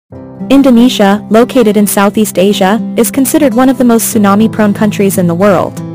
Indonesia, located in Southeast Asia, is considered one of the most tsunami-prone countries in the world.